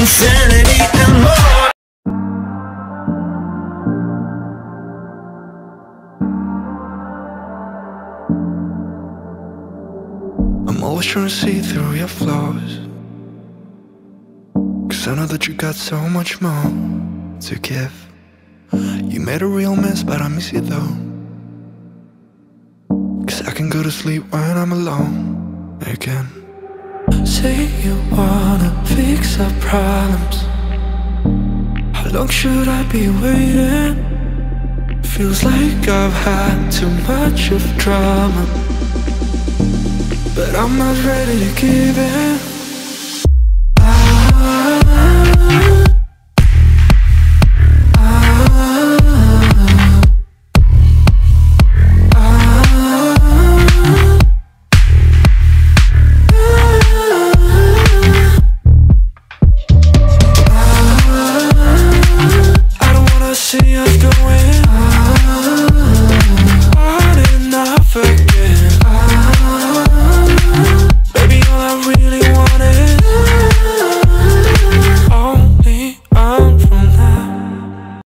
insanity and more. I'm always trying to see through your flaws, 'cause I know that you got so much more to give. You made a real mess, but I miss you though, 'cause I can go to sleep when I'm alone again. Say you wanna fix our problems. How long should I be waiting? Feels like I've had too much of drama, but I'm not ready to give in.